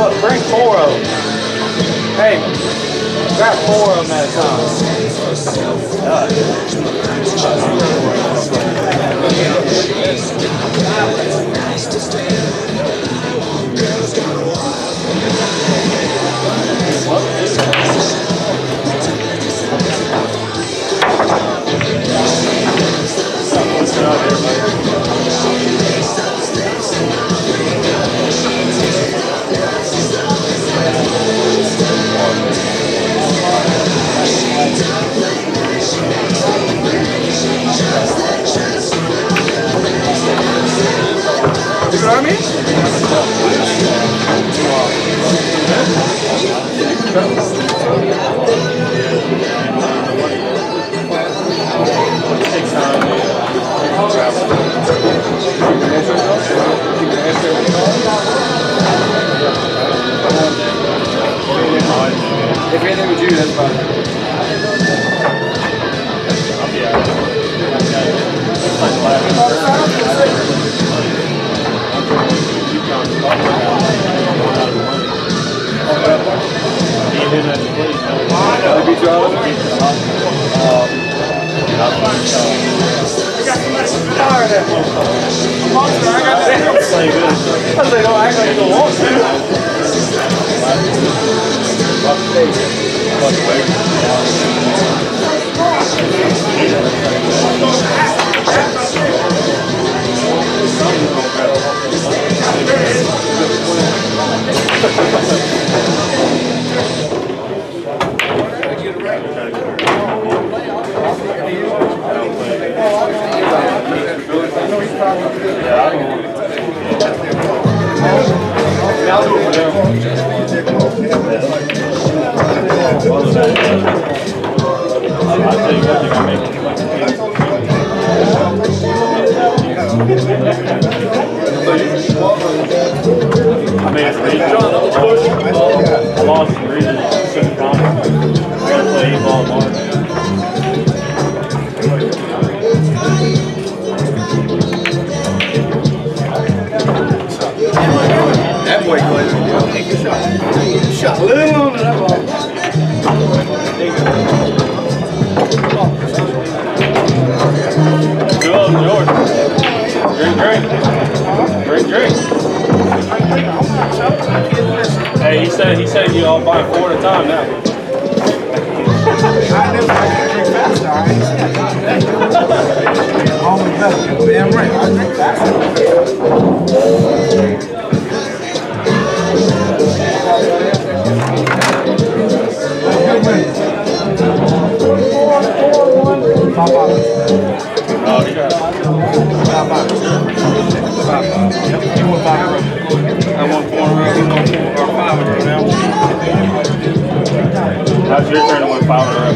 bring 4 of them. Hey, grab 4 of them at a time. You know what I mean? If anything with you, that's fine. I'll be out. Shot a little on that ball. Go up, George. Drink. Hey, he said you all buy 4 at a time now. I never drink faster. I ain't seen that. Always better. Damn right. I drink faster. How's your turn to win 5 in a row?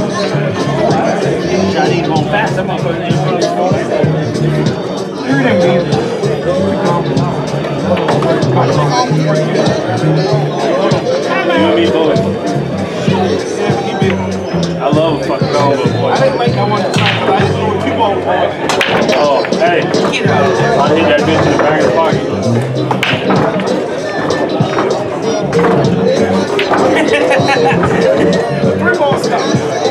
Chinese going fast. I'm up in I love a fucking combo, boy. I didn't make that one time, but I just threw 2 balls. Oh, hey. I hit that bitch in the back of the pocket. 3 balls stuff.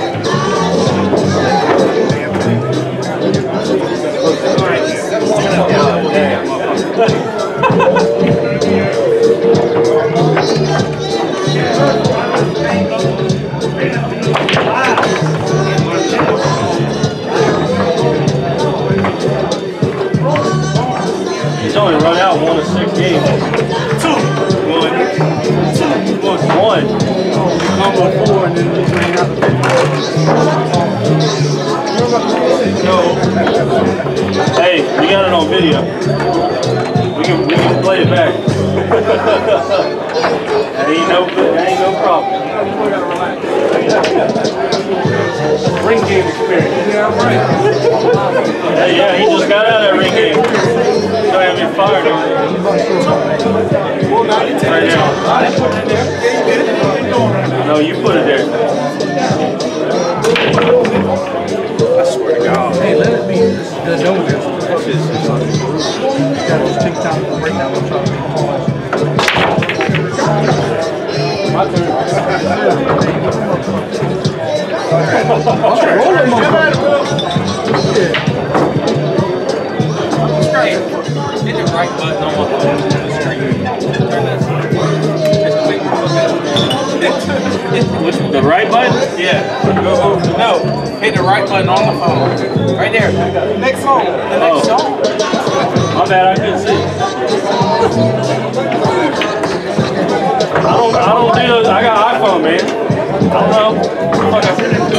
He's only run out 1 of 6 games. 2. 1. Combo 4 and then just ran out. Hey, we got it on video. We can play it back. That ain't no problem. Ring game experience. Yeah, right. Yeah, he just got out of that ring game. He's gonna have me fired on it. Well, now you take right it. now. I didn't put it in there. Yeah, you did it. No, you put it there. I swear to God. Hey, let it be. There's no this. That's just got those TikTok right now. I'm trying to make My turn. Hit the right button on my phone to the screen. Turn that screen. Which the right button? Yeah. No. Hit the right button on the phone. Right there. Next song. The next song. My bad, I couldn't see. I don't do those. I got iPhone, man. I don't know. Fuck, I said it.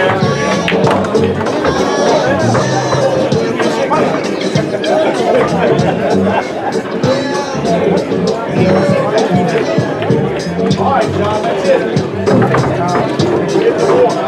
All right, John, that's it. Get the water.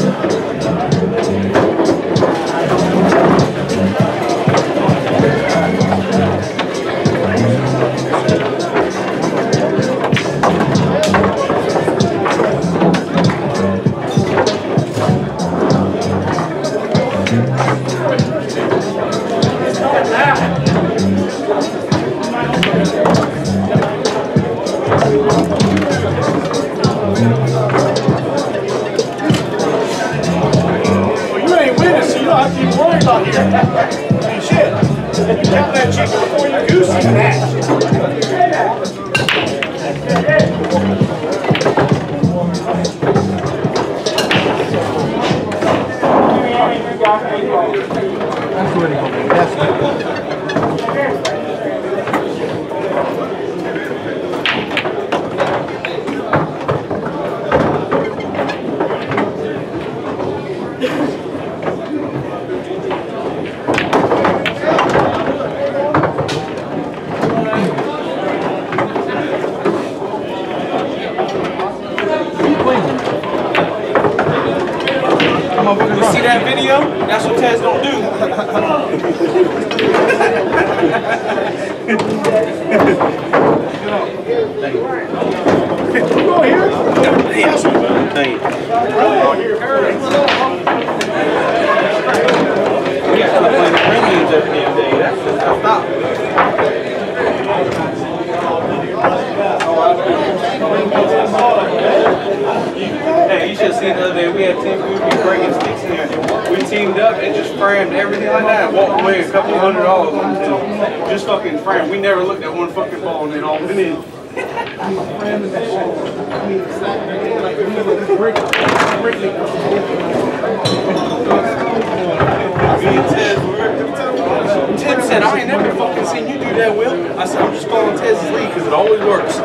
Tim said, I ain't never fucking seen you do that, Will. I said, I'm just following Tez's lead because it always works.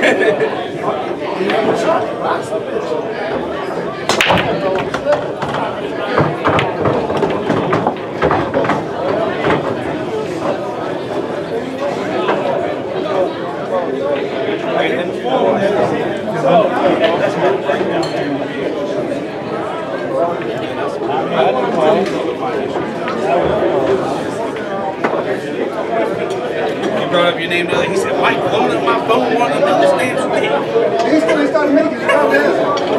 He brought up your name the other day. He said, Mike blowing up my phone wanting to know this name's me. He's going to start making it out there.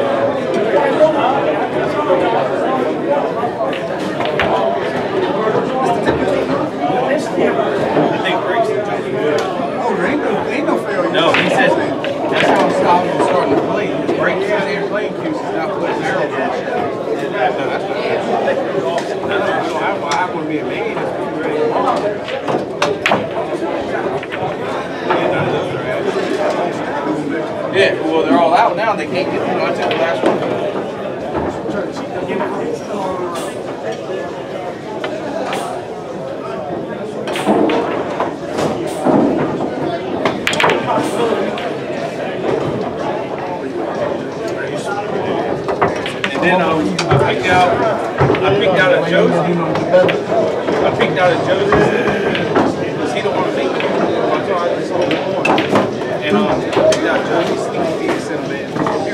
I think breaks are totally good. Oh, there ain't no failure. No, he says that's how I'm starting to play. The breaks is their playing cues is not putting arrows on. No, that's what it is. I want to be amazed. Yeah, well, they're all out now. They can't get through. I took the last one. And then I picked out a Josie. I picked out a Josie because he don't want to make it. And I picked out Josie Sneaky Peter Cinnamon.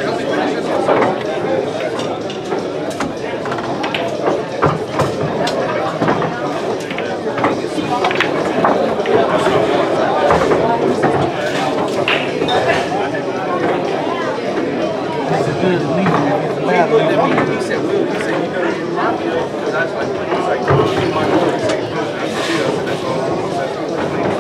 He said, Will, he said, you know, you remind me of, because I was like, you might know the same person. I said, yeah, that's all.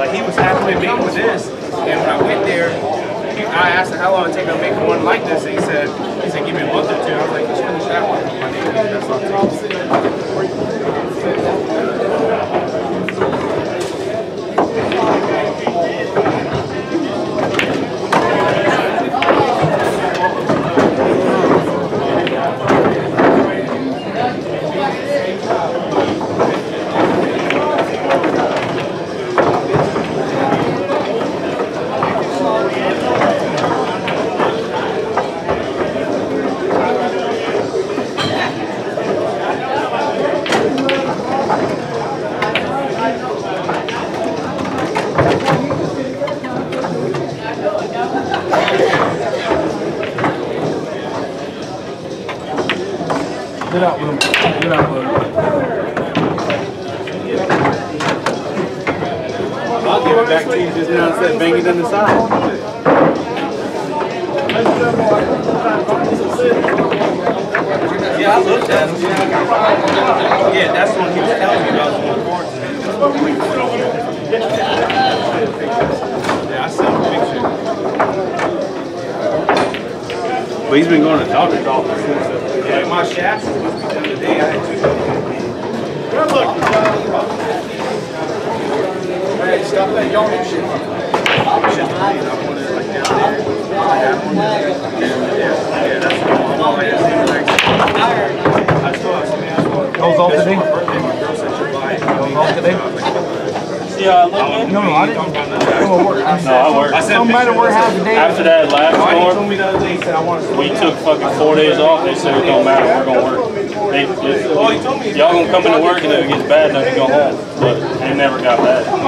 But he was halfway made with this, and when I went there, I asked him how long it take to make one like this, and he said, give me a month or two. I was like, just finish that one. My name is, that's all it Get out with him. Get out with him. I'll give it back to you just now instead of banging it on the side. Yeah, I looked at him. Yeah, that's the one he was telling me about. Yeah, I sent him a picture. But he's been going to the doctor's office. Yeah, my shaft was supposed to be done today. I had two. Good luck, hey, stop that yawning shit. I wanted it like down there. I have one there. Yeah, that's the one. I still have some. Goes off today? My girl said she'd buy it. Goes off today? Yeah, I look. No, I didn't. I work. No, I work. No matter where half the day. After that last He told storm, me the other day, he said I want to we took fucking 4 days off. They said it don't matter, we're gonna work. Y'all gonna come into work and if it gets bad enough, you go home. But it never got bad. The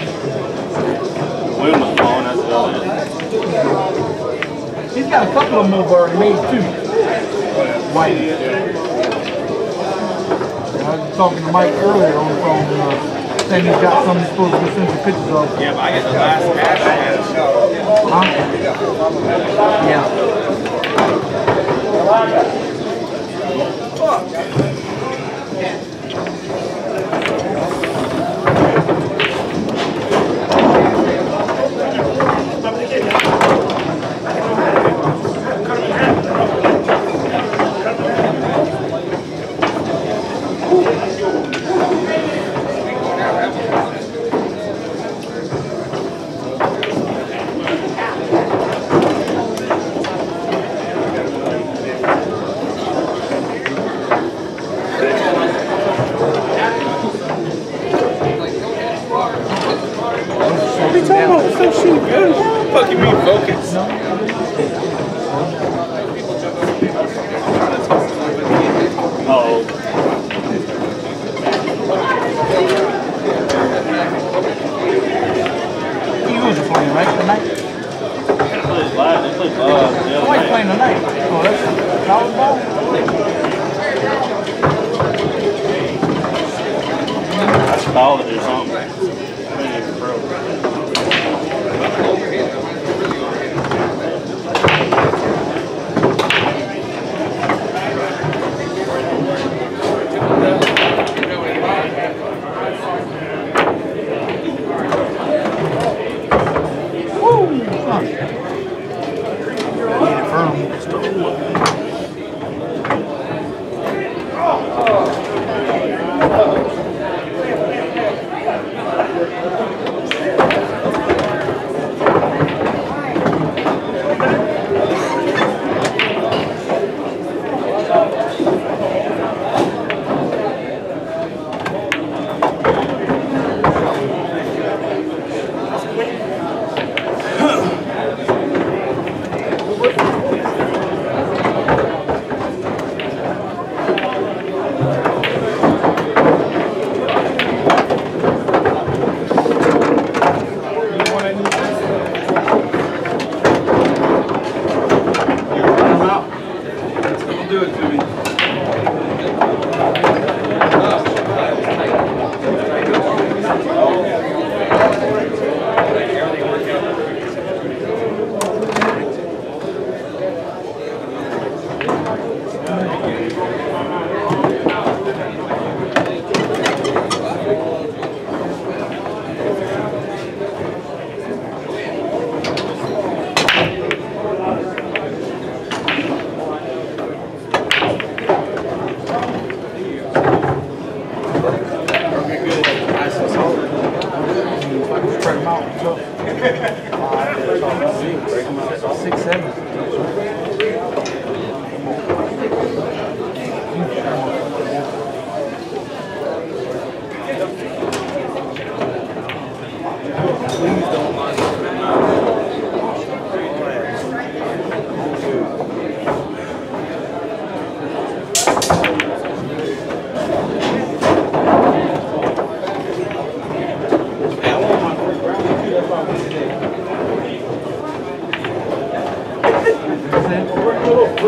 wind was blowing, that's about it. He's got a couple of them over already made too. White. I was talking to Mike earlier on the phone, saying he's got some he's supposed to send some pictures of. Yeah, but I got the last cash I had. Huh? Yeah. Fucking me focus. Oh. Eagles are playing, right, tonight? They played live, they played the other Nobody's night. playing tonight. Oh, that's college ball? That's college or something. Maybe pro.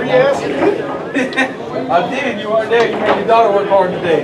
yes? I did. You weren't there. You made your daughter work hard today.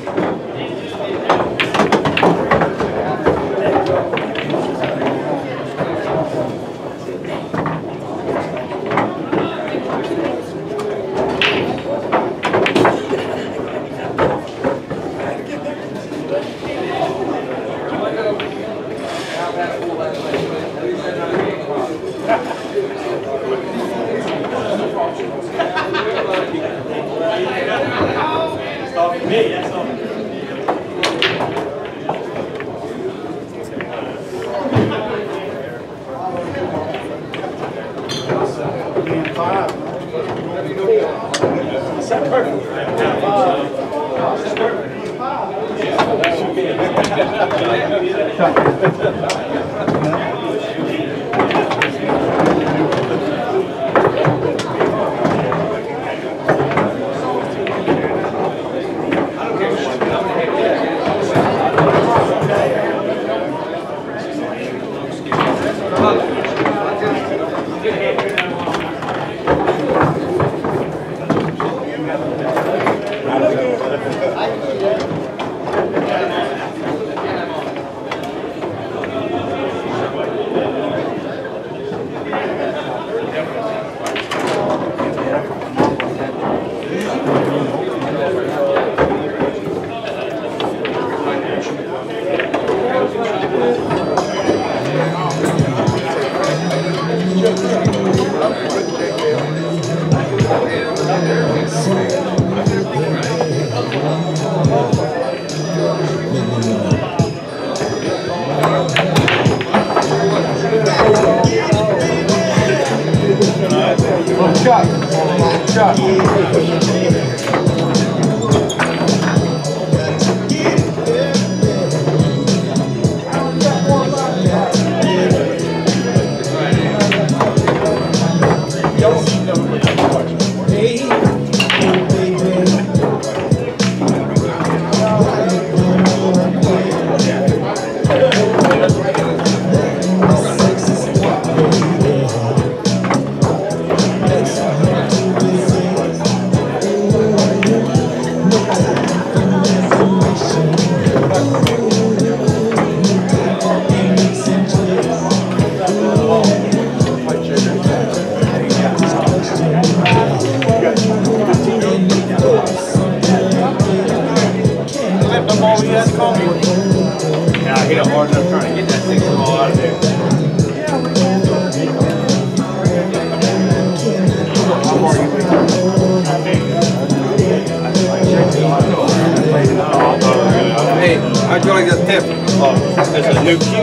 How'd you like that tip? Oh, it's a new cue.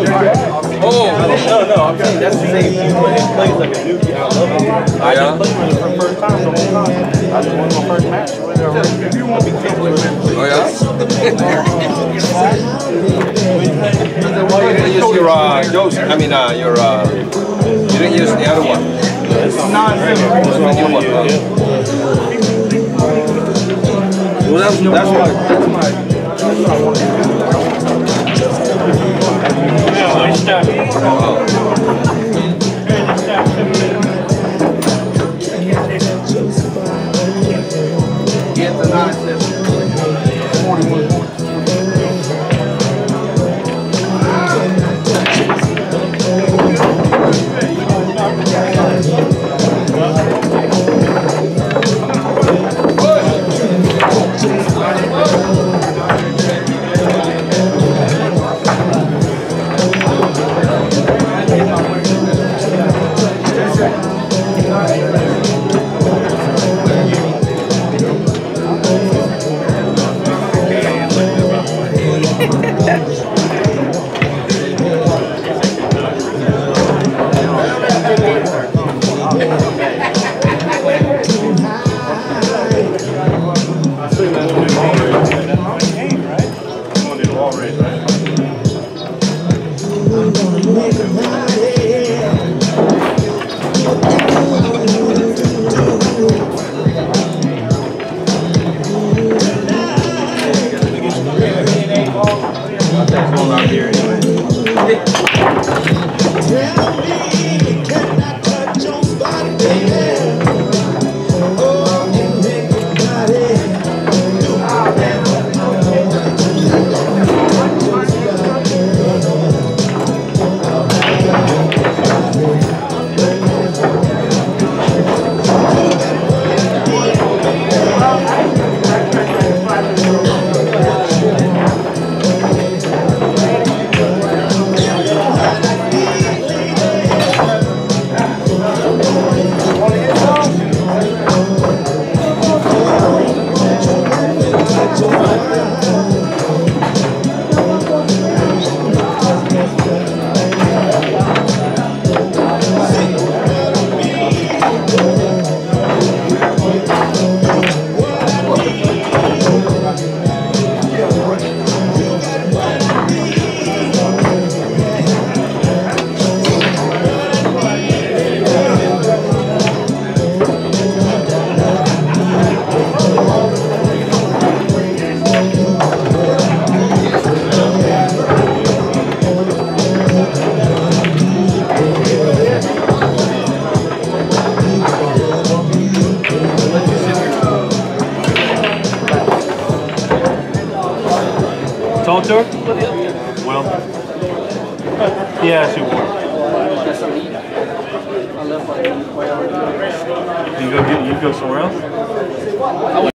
Oh! No, I'm saying that's the same cue, but it plays like a new cue. I love it. I just played with it for the first time the whole time. I just won my first match. Oh yeah? You didn't use your dose. I mean your you didn't use the other one. It's The new one. Well, that's my. Get the nonsense. 41 points. on tour? Well, yeah, she won. You go somewhere else?